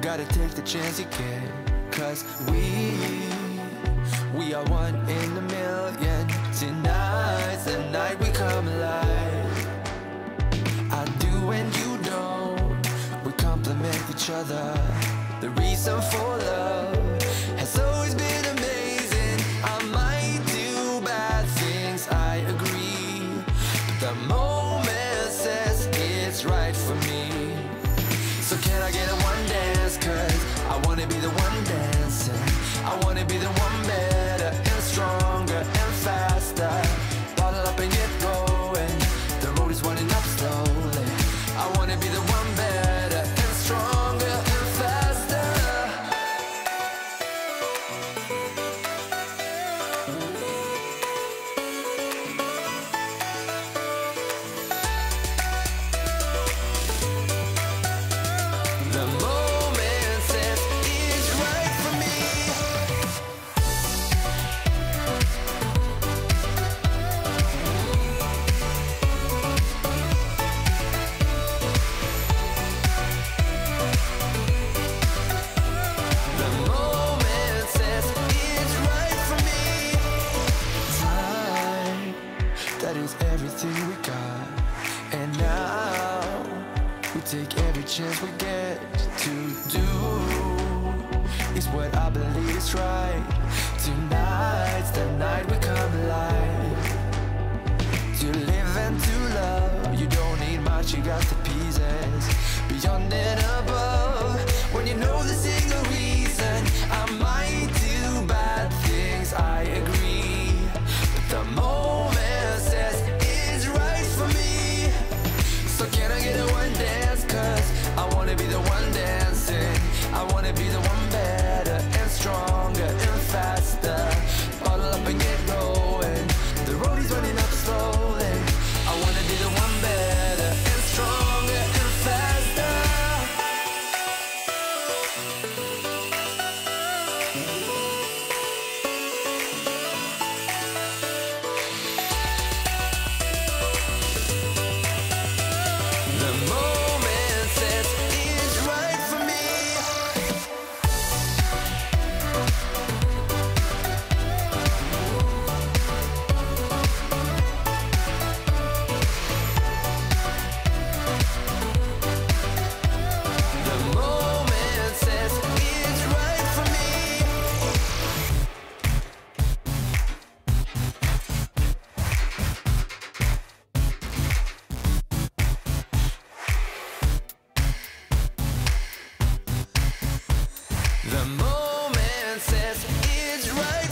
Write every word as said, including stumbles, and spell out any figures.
Gotta take the chance you get, 'cause we We are one in a million. Tonight's the night we come alive. I do and you don't. We complement each other. The reason for love has always been amazing. I might do bad things, I agree, but the moment says it's right for me. So can I get a one dance? 'Cause I wanna be the one dancing. I wanna be the one better and stronger and faster. Bottle up and get going. The road is running up slowly. I wanna be the one better and stronger and faster. The moment says it's right for me. The moment says it's right for me. Time, that is everything we got. And now we take every chance we get to do is what I believe is right. Tonight's the night we come alive. To live and to love, you don't need much, you got the pieces. Beyond and above, when you know the single reason I might do bad things, I agree, but the moment says it's right for me. So can I get a one dance? 'Cause I wanna be the one dancing. I wanna be the one better and stronger and faster. Bottle up and get going. The road is running up slowly. I wanna be the one better and stronger and faster. The moment says it's right for me. The moment says it's right for me. The moment says it's right